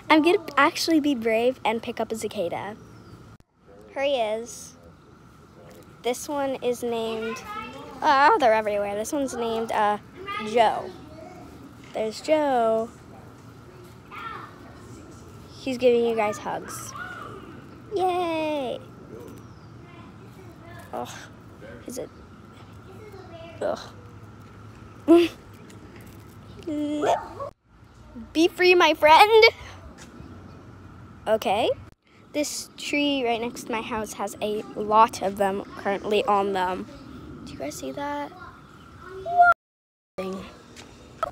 I'm gonna actually be brave and pick up a cicada. Here he is. This one is named, they're everywhere. This one's named Joe. There's Joe. He's giving you guys hugs. Yay! Oh, is it? Ugh. Be free, my friend. Okay. This tree right next to my house has a lot of them currently on them. Do you guys see that?